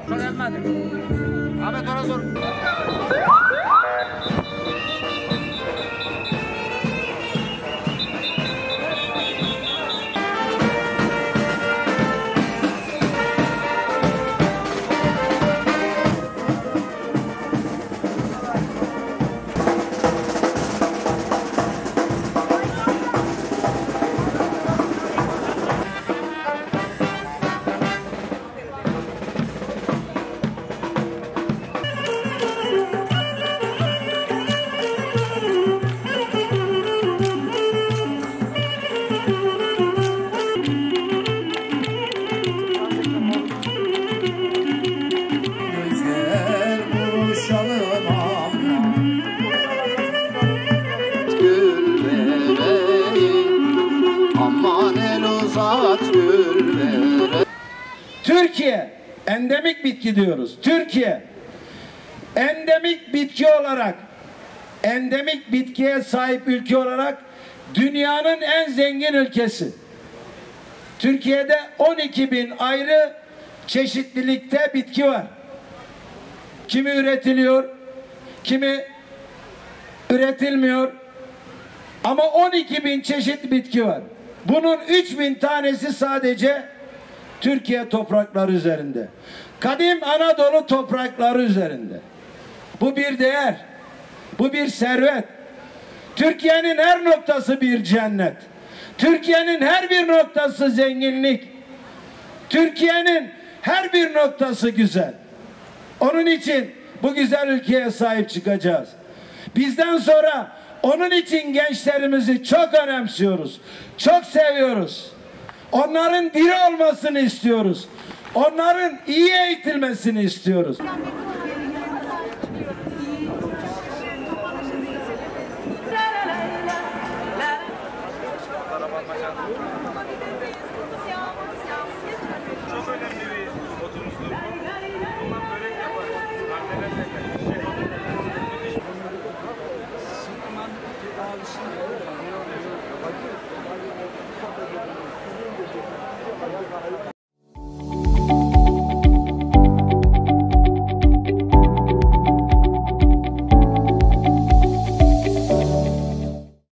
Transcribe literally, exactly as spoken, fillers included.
Çok gelmedi. Ahmet ona dur. Türkiye endemik bitki diyoruz. Türkiye endemik bitki olarak, endemik bitkiye sahip ülke olarak dünyanın en zengin ülkesi. Türkiye'de on iki bin ayrı çeşitlilikte bitki var. Kimi üretiliyor, kimi üretilmiyor. Ama on iki bin çeşit bitki var. Bunun üç bin tanesi sadece Türkiye toprakları üzerinde. Kadim Anadolu toprakları üzerinde. Bu bir değer. Bu bir servet. Türkiye'nin her noktası bir cennet. Türkiye'nin her bir noktası zenginlik. Türkiye'nin her bir noktası güzel. Onun için bu güzel ülkeye sahip çıkacağız. Bizden sonra onun için gençlerimizi çok önemsiyoruz. Çok seviyoruz. Onların diri olmasını istiyoruz. Onların iyi eğitilmesini istiyoruz.